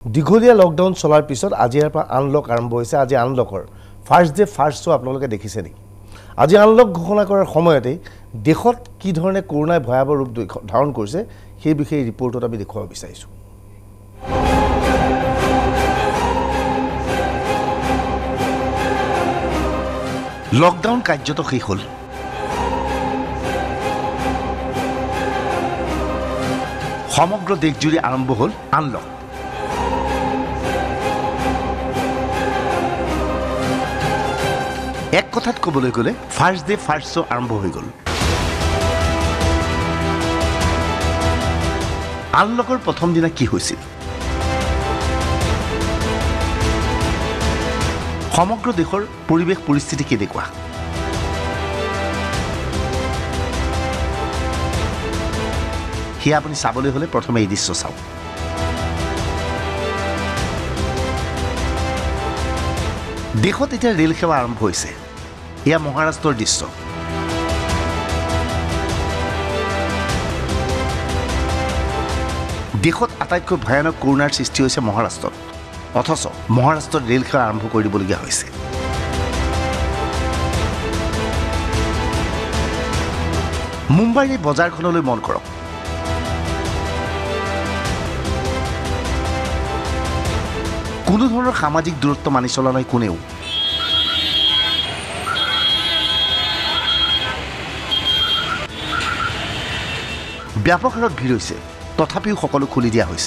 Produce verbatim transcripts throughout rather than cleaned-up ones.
দীঘলীয়া লকডাউন চলাৰ পিছত আজিৰ পৰা আনলক আৰম্ভ হৈছে। আজি আনলকৰ ফাৰ্ষ্ট ডে ফাৰ্ষ্ট শ্ব' আপোনালোকে দেখিছে নেকি? আজি আনলক ঘোষণা কৰাৰ সময়তে দেশত কি ধৰণে কৰোনাই ভয়াৱহ ৰূপ ধাৰণ কৰিছে সেই বিষয়ে ৰিপৰ্টত আমি দেখুৱাব বিচাৰিছোঁ। লকডাউন কাৰ্যত শেষ হ'ল। সমগ্ৰ দেশজুৰি আৰম্ভ হ'ল আনলক। এক কথাত ক'বলৈ গ'লে ফাৰ্ষ্ট ডে ফাৰ্ষ্ট শ্ব' আৰম্ভ হৈ গ'ল। আনলকৰ প্ৰথম দিনা কি হৈছিল? সমগ্ৰ দেশৰ পৰিৱেশ পৰিস্থিতি কেনেকুৱা? সেয়া আপুনি চাবলৈ হ'লে প্ৰথমে এই দৃশ্য চাওক। দেশত এতিয়া ৰেল সেৱা আৰম্ভ হৈছে। এয়া মহাৰাষ্ট্ৰৰ দৃশ্য। দেশত আটাইতকৈ ভয়ানক কৰোনাৰ সৃষ্টি হৈছে মহাৰাষ্ট্ৰত, অথচ মহাৰাষ্ট্ৰত ৰেল সেৱা আৰম্ভ কৰি দিবলগীয়া হৈছে। মুম্বাইৰ এই বজাৰখনলৈ মন কৰক। কোনো ধৰণৰ সামাজিক দূৰত্ব মানি চলা নাই কোনেও। ব্যাপক হাৰত ভিৰ হৈছে, তথাপিও সকলো খুলি দিয়া হৈছে।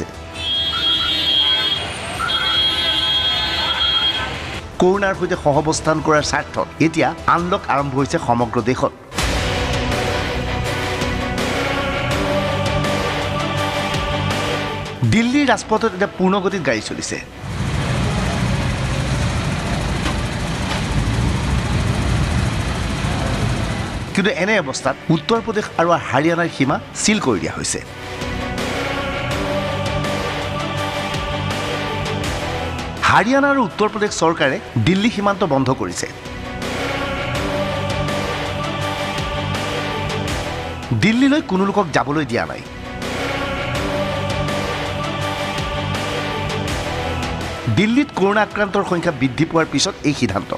কৰোনাৰ সৈতে সহাৱস্থান কৰাৰ স্বাৰ্থত এতিয়া আনলক আৰম্ভ হৈছে সমগ্ৰ দেশত। দিল্লীৰ ৰাজপথত এতিয়া পূৰ্ণগতিত গাড়ী চলিছে। কিন্তু এনে অৱস্থাত উত্তৰ প্ৰদেশ আৰু হাৰিয়ানাৰ সীমা চিল কৰি দিয়া হৈছে। হাৰিয়ানা আৰু উত্তৰ প্ৰদেশ চৰকাৰে দিল্লী সীমান্ত বন্ধ কৰিছে। দিল্লীলৈ কোনো লোকক যাবলৈ দিয়া নাই। দিল্লীত কৰোনা আক্ৰান্তৰ সংখ্যা বৃদ্ধি পোৱাৰ পিছত এই সিদ্ধান্ত।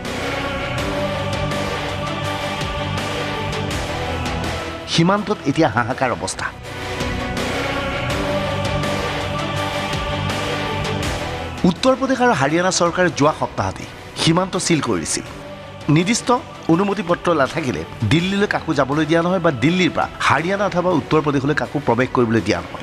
সীমান্তত এতিয়া হাহাকাৰ অৱস্থা। উত্তৰ প্ৰদেশ আৰু হাৰিয়ানা চৰকাৰে যোৱা সপ্তাহতেই সীমান্ত চিল কৰি দিছিল। নিৰ্দিষ্ট অনুমতি পত্ৰ নাথাকিলে দিল্লীলৈ কাকো যাবলৈ দিয়া নহয় বা দিল্লীৰ পৰা হাৰিয়ানা অথবা উত্তৰ প্ৰদেশলৈ কাকো প্ৰৱেশ কৰিবলৈ দিয়া নহয়।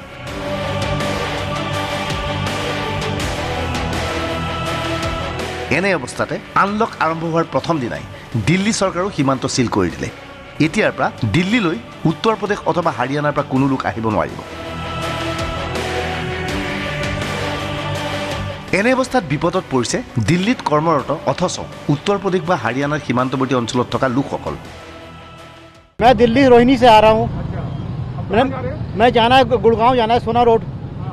এনে অৱস্থাতে আনলক আৰম্ভ হোৱাৰ প্ৰথম দিনাই দিল্লী চৰকাৰেও সীমান্ত চিল কৰি দিলে। এতিয়াৰ পৰা দিল্লীলৈ উত্তৰ প্ৰদেশ অথবা হাৰিয়ানাৰ পৰা কোনো লোক আহিব নোৱাৰিব। এনে অৱস্থাত বিপদত পৰিছে দিল্লীত কৰ্মৰত অথচ উত্তৰ প্ৰদেশ বা হাৰিয়ানাৰ সীমান্তৱৰ্তী অঞ্চলত থকা লোকসকল। मैं दिल्ली रोहिणी से आ रहा हूँ। मैं मैं जाना है गुड़गांव जाना है सोना रोड।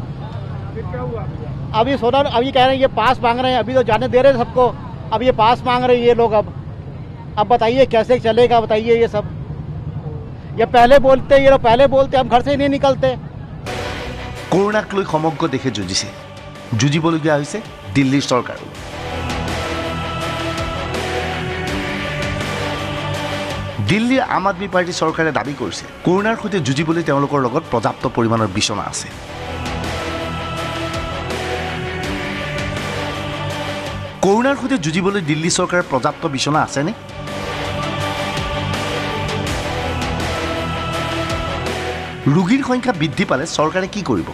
अभी सोना अभी कह रहे हैं ये पास मांग रहे हैं, अभी तो जाने दे रहे हैं सबको, अब ये पास मांग रहे हैं ये लोग। अब अब बताइए कैसे चलेगा, बताइए ये सब। ये पहले बोलते ये लोग पहले बोलते हम घर से ही नहीं निकलते। কৰোনাক লৈ সমগ্ৰ দেশে যুঁজিছে, যুঁজিবলগীয়া হৈছে দিল্লীৰ চৰকাৰো। দিল্লীৰ আম আদমী পাৰ্টি চৰকাৰে দাবী কৰিছে কৰোনাৰ সৈতে যুঁজিবলৈ তেওঁলোকৰ লগত পৰ্যাপ্ত পৰিমাণৰ বিচনা আছে। কৰোনাৰ সৈতে যুঁজিবলৈ দিল্লী চৰকাৰৰ পৰ্যাপ্ত বিচনা আছেনে? ৰোগীৰ সংখ্যা বৃদ্ধি পালে চৰকাৰে কি কৰিব?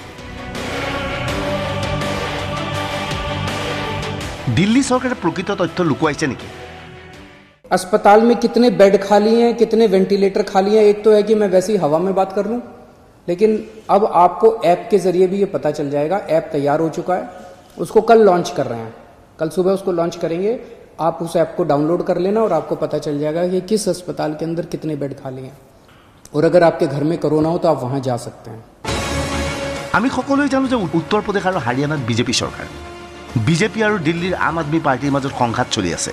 দিল্লী চৰকাৰে প্ৰকৃত তথ্য লুকুৱাইছে নেকি? अस्पताल में कितने बेड खाली हैं, कितने वेंटिलेटर खाली हैं। एक तो है कि मैं वैसे ही हवा में बात कर लूं, लेकिन अब आपको ऐप के जरिए भी ये पता चल जाएगा। ऐप तैयार हो चुका है, उसको कल लॉन्च कर रहे हैं, कल सुबह उसको लॉन्च करेंगे। आप उस ऐप को डाउनलोड कर लेना और आपको पता चल जाएगा कि किस अस्पताल के अंदर कितने बेड खाली हैं, और अगर आपके घर में कोरोना हो तो आप वहां जा सकते हैं। আমি সকলোৱে জানো যে উত্তৰ প্ৰদেশ আৰু হাৰিয়ানাত বিজেপি চৰকাৰ, বিজেপি আৰু দিল্লীৰ আম আদমী পাৰ্টিৰ মাজত সংঘাত চলি আছে।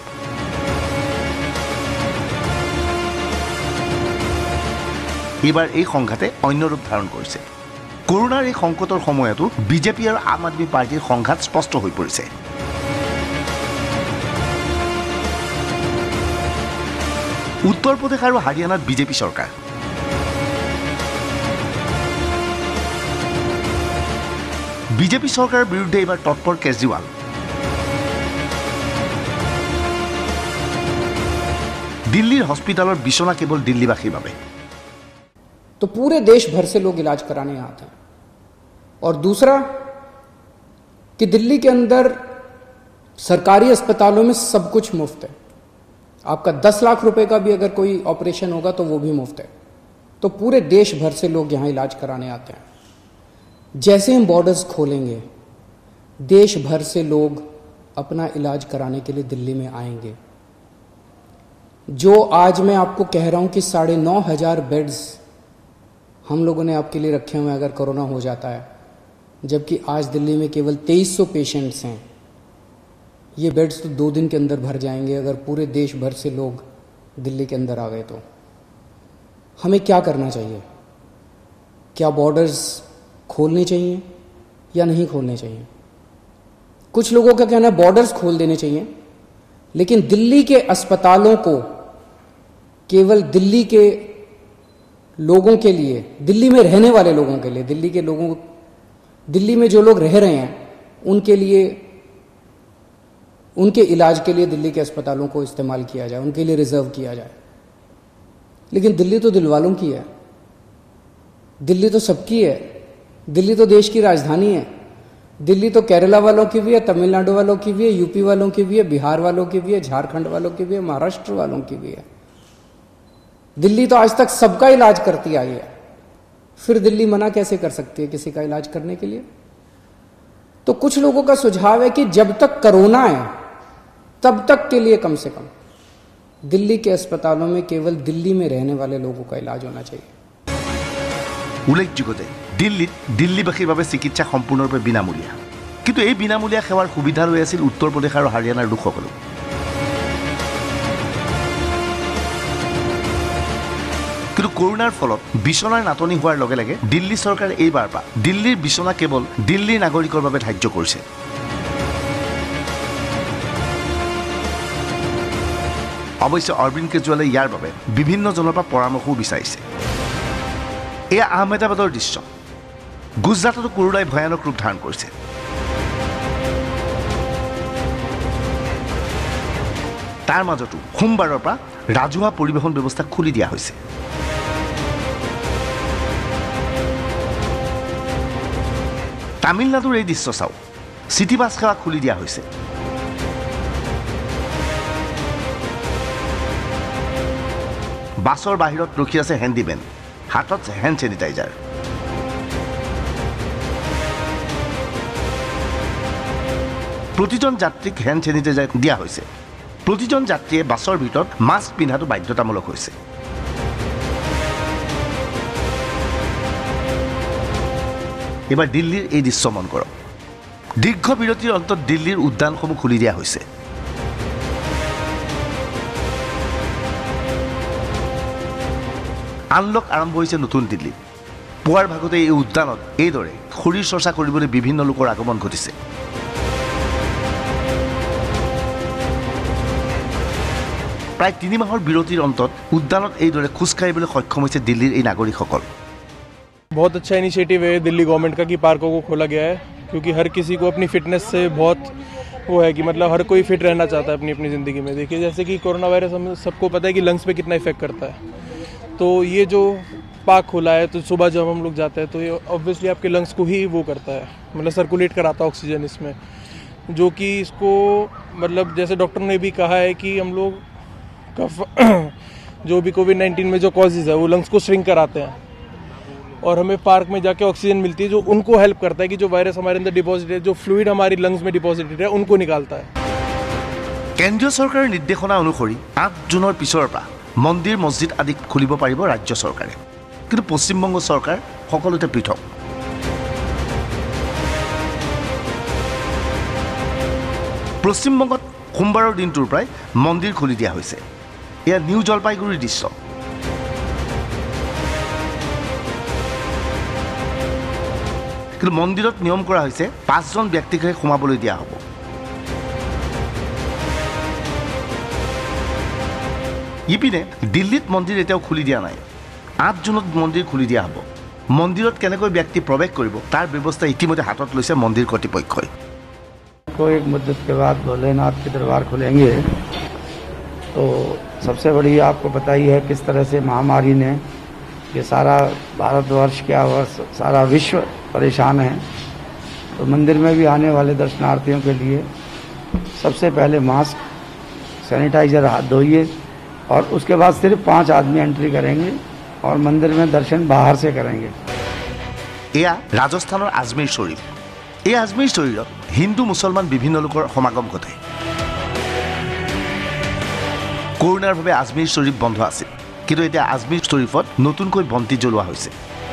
এইবাৰ এই সংঘাতে অন্য ৰূপ ধাৰণ কৰিছে। কৰোনাৰ এই সংকটৰ সময়তো বিজেপি আৰু আম আদমি পাৰ্টিৰ সংঘাত স্পষ্ট হৈ পৰিছে। উত্তৰ প্ৰদেশ আৰু হাৰিয়ানাত বিজেপি চৰকাৰ, বিজেপি চৰকাৰৰ বিৰুদ্ধে এইবাৰ তৎপৰ কেজৰিৱাল। दिल्ली हॉस्पिटल और बिछोना केवल दिल्लीवासी बाबे। तो पूरे देश भर से लोग इलाज कराने आते हैं। और दूसरा कि दिल्ली के अंदर सरकारी अस्पतालों में सब कुछ मुफ्त है। आपका दस लाख रुपए का भी अगर कोई ऑपरेशन होगा तो वो भी मुफ्त है। तो पूरे देश भर से लोग यहां इलाज कराने आते हैं। जैसे हम बॉर्डर्स खोलेंगे, देश भर से लोग अपना इलाज कराने के लिए दिल्ली में आएंगे। जो आज मैं आपको कह रहा हूं कि साढ़े नौ हजार बेड्स हम लोगों ने आपके लिए रखे हुए अगर कोरोना हो जाता है, जबकि आज दिल्ली में केवल तेईस सौ पेशेंट्स हैं। ये बेड्स तो दो दिन के अंदर भर जाएंगे अगर पूरे देश भर से लोग दिल्ली के अंदर आ गए। तो हमें क्या करना चाहिए? क्या बॉर्डर्स खोलने चाहिए या नहीं खोलने चाहिए? कुछ लोगों का कहना है बॉर्डर्स खोल देने चाहिए, लेकिन दिल्ली के अस्पतालों को केवल दिल्ली के लोगों के लिए, दिल्ली में रहने वाले लोगों के लिए, दिल्ली के लोगों, दिल्ली में जो लोग रह रहे हैं उनके लिए, उनके इलाज के लिए दिल्ली के अस्पतालों को इस्तेमाल किया जाए, उनके लिए रिजर्व किया जाए। लेकिन दिल्ली तो दिल वालों की है, दिल्ली तो सबकी है, दिल्ली तो देश की राजधानी है। दिल्ली तो केरला वालों की भी है, तमिलनाडु वालों की भी है, यूपी वालों की भी है, बिहार वालों की भी है, झारखंड वालों की भी है, महाराष्ट्र वालों की भी है। दिल्ली तो आज तक सबका इलाज करती आई है, फिर दिल्ली मना कैसे कर सकती है किसी का इलाज करने के लिए? तो कुछ लोगों का सुझाव है कि जब तक कोरोना है तब तक के लिए कम से कम दिल्ली के अस्पतालों में केवल दिल्ली में रहने वाले लोगों का इलाज होना चाहिए। উল্লেখযোগ্য যে দিল্লীত দিল্লীবাসীৰ বাবে চিকিৎসা সম্পূৰ্ণৰূপে বিনামূলীয়া, কিন্তু এই বিনামূলীয়া সেৱাৰ সুবিধা লৈ আছিল উত্তৰ প্ৰদেশ আৰু হাৰিয়ানাৰ লোকসকলো। কিন্তু কৰোনাৰ ফলত বিচনাৰ নাটনি হোৱাৰ লগে লগে দিল্লী চৰকাৰে এইবাৰ পৰা দিল্লীৰ বিচনা কেৱল দিল্লীৰ নাগৰিকৰ বাবে ধাৰ্য কৰিছে। অৱশ্যে অৰবিন্দ কেজৰিৱালে ইয়াৰ বাবে বিভিন্নজনৰ পৰা পৰামৰ্শও বিচাৰিছে। এয়া আহমেদাবাদৰ দৃশ্য। গুজৰাটতো কৰোনাই ভয়ানক ৰূপ ধাৰণ কৰিছে। তাৰ মাজতো সোমবাৰৰ পৰা ৰাজহুৱা পৰিবহণ ব্যৱস্থা খুলি দিয়া হৈছে। তামিলনাডুৰ এই দৃশ্য চাওক, চিটি বাছ সেৱা খুলি দিয়া হৈছে। বাছৰ বাহিৰত ৰখি আছে হেণ্ডিমেন, হাতত হেণ্ড চেনিটাইজাৰ। প্ৰতিজন যাত্ৰীক হেণ্ড চেনিটাইজাৰ দিয়া হৈছে। প্ৰতিজন যাত্ৰীয়ে বাছৰ ভিতৰত মাস্ক পিন্ধাটো বাধ্যতামূলক হৈছে। এবাৰ দিল্লীৰ এই দৃশ্য মন কৰক। দীৰ্ঘ বিৰতিৰ অন্তত দিল্লীৰ উদ্যানসমূহ খুলি দিয়া হৈছে। আনলক আৰম্ভ হৈছে নতুন দিল্লীত। পুৱাৰ ভাগতে এই উদ্যানত এইদৰে শৰীৰ চৰ্চা কৰিবলৈ বিভিন্ন লোকৰ আগমন ঘটিছে। প্ৰায় তিনি মাহৰ বিৰতিৰ অন্তত উদ্যানত এইদৰে খোজকাঢ়িবলৈ সক্ষম হৈছে দিল্লীৰ এই নাগৰিকসকল। बहुत अच्छा इनिशिएटिव है दिल्ली गवर्नमेंट का कि पार्कों को खोला गया है, क्योंकि हर किसी को अपनी फिटनेस से बहुत वो है कि मतलब हर कोई फिट रहना चाहता है अपनी अपनी ज़िंदगी में। देखिए जैसे कि कोरोना वायरस हम सबको पता है कि लंग्स पे कितना इफेक्ट करता है, तो ये जो पार्क खोला है तो सुबह जब हम लोग जाते हैं तो ये ऑब्वियसली आपके लंग्स को ही वो करता है, मतलब सर्कुलेट कराता है ऑक्सीजन इसमें, जो कि इसको मतलब जैसे डॉक्टर ने भी कहा है कि हम लोग का जो भी कोविड नाइन्टीन में जो कॉजेज़ है वो लंग्स को श्रिंक कराते हैं, और हमें पार्क में जाके ऑक्सीजन मिलती है जो उनको हेल्प करता है कि जो वायरस हमारे अंदर डिपॉजिट है, जो फ्लूइड हमारी लंग्स में डिपॉजिटेड है, उनको निकालता है। কেন্দ্ৰীয় চৰকাৰৰ নিৰ্দেশনা অনুসৰি আঠ জুনৰ পিছৰ পৰা মন্দিৰ মছজিদ আদি খুলিব পাৰিব ৰাজ্য চৰকাৰে, কিন্তু পশ্চিমবংগ চৰকাৰ সকলোতে পৃথক। পশ্চিমবংগত সোমবাৰৰ দিনটোৰ পৰাই মন্দিৰ খুলি দিয়া হৈছে। এয়া নিউ জলপাইগুৰিৰ দৃশ্য। কিন্তু মন্দিৰত নিয়ম কৰা হৈছে পাঁচজন ব্যক্তিকহে সোমাবলৈ দিয়া হ'ব। ইপিনে দিল্লীত মন্দিৰ এতিয়াও খুলি দিয়া নাই। আঠ জুনত মন্দিৰ খুলি দিয়া হ'ব। মন্দিৰত কেনেকৈ ব্যক্তি প্ৰৱেশ কৰিব তাৰ ব্যৱস্থা ইতিমধ্যে হাতত লৈছে মন্দিৰ কৰ্তৃপক্ষই। एक मुद्दत के बाद भोलेनाथ के दरबार खुलेंगे तो सबसे बड़ी आपको पता ही है किस तरह से महामारी ने ये सारा भारतवर्ष क्या वर्ष सारा विश्व परेशान है। तो मंदिर में भी आने वाले दर्शनार्थियों के लिए सबसे पहले मास्क, सैनिटाइजर हाथ धोइए और उसके बाद सिर्फ पाँच आदमी एंट्री करेंगे और मंदिर में दर्शन बाहर से करेंगे। এয়া ৰাজস্থানৰ আজমেৰ শ্বৰীফ। এই আজমেৰ শ্বৰীফত হিন্দু মুছলমান বিভিন্ন লোকৰ সমাগম ঘটে। কৰোনাৰ বাবে আজমেৰ শ্বৰীফ বন্ধ আছিল, কিন্তু এতিয়া আজমেৰ শ্বৰীফত নতুনকৈ বন্তি জ্বলোৱা হৈছে।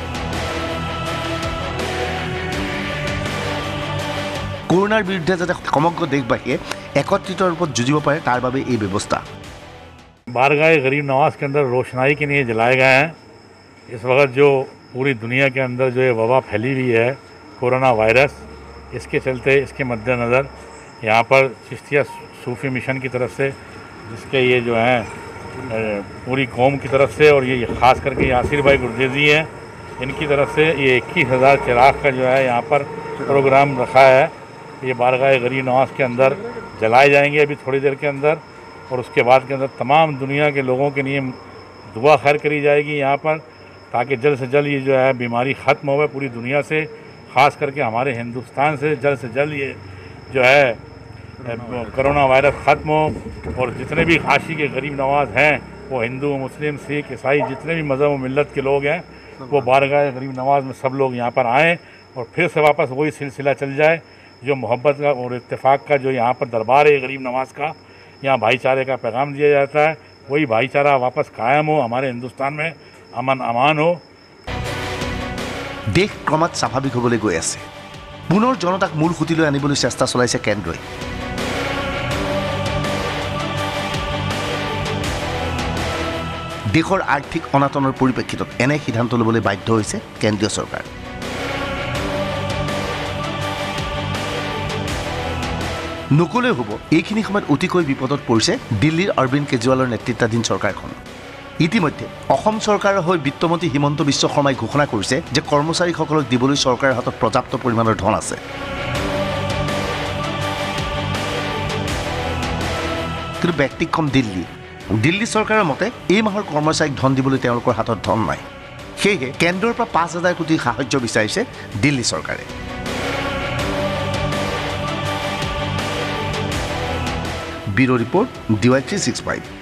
কৰোনাৰ বিৰুদ্ধে যাতে সমগ্ৰ দেশবাসীয়ে একত্ৰিত ৰূপত যুঁজিব পাৰে তাৰ বাবে এই ব্যৱস্থা। बारगाह गरीब नवाज के अंदर रोशनाई के लिए जलाए गए हैं। इस वक्त जो पूरी दुनिया के अंदर जो ये वबा फैली हुई है कोरोना वायरस, इसके चलते इसके मद्देनज़र यहाँ पर चिश्तिया सूफी मिशन की तरफ से जिसके ये जो हैं पूरी कौम की तरफ से और ये ख़ास करके यासिर भाई गुरजेजी हैं, इनकी तरफ से ये इक्कीस हज़ार चिराग का जो है यहाँ पर प्रोग्राम रखा है। ये बारगाह गरीब नवाज के अंदर जलाए जाएंगे अभी थोड़ी देर के अंदर, और उसके बाद के अंदर तमाम दुनिया के लोगों के लिए दुआ खैर करी जाएगी यहाँ पर, ताकि जल्द से जल्द ये जो है बीमारी ख़त्म हो पूरी दुनिया से, ख़ास करके हमारे हिंदुस्तान से जल्द से जल्द ये जो है कोरोना वायरस ख़त्म हो। और जितने भी काशी के गरीब नवाज हैं वो हिंदू, मुस्लिम, सिख, ईसाई जितने भी मज़हब व मिल्लत के लोग हैं वो बारगाह गरीब नवाज में सब लोग यहाँ पर आएँ और फिर से वापस वही सिलसिला चल जाए जो मोहब्बत का और इत्तेफाक का जो यहाँ पर दरबार है गरीब नवाज का, यहाँ भाईचारे का पैगाम दिया जाता है। वही भाईचारा वापस कायम हो, हमारे हिंदुस्तान में अमन अमान हो। দেশ ক্ৰমাৎ স্বাভাৱিক হ'বলৈ গৈ আছে। পুনৰ জনতাক মূল খুঁটিলৈ আনিবলৈ চেষ্টা চলাইছে কেন্দ্ৰই। দেশৰ আৰ্থিক অনাটনৰ পৰিপ্ৰেক্ষিতত এনে সিদ্ধান্ত ল'বলৈ বাধ্য হৈছে কেন্দ্ৰীয় চৰকাৰ। নকলে হ'ব এইখিনি সময়ত অতিকৈ বিপদত পৰিছে দিল্লীৰ অৰবিন্দ কেজৰিৱালৰ নেতৃত্বাধীন চৰকাৰখন। ইতিমধ্যে অসম চৰকাৰৰ হৈ বিত্তমন্ত্ৰী হিমন্ত বিশ্ব শৰ্মাই ঘোষণা কৰিছে যে কৰ্মচাৰীসকলক দিবলৈ চৰকাৰৰ হাতত পৰ্যাপ্ত পৰিমাণৰ ধন আছে। কিন্তু ব্যক্তিক্ৰম দিল্লী দিল্লী চৰকাৰৰ মতে এই মাহৰ কৰ্মচাৰীক ধন দিবলৈ তেওঁলোকৰ হাতত ধন নাই। সেয়েহে কেন্দ্ৰৰ পৰা পাঁচ হাজাৰ কোটি সাহায্য বিচাৰিছে দিল্লী চৰকাৰে। Bureau report D Y three six five.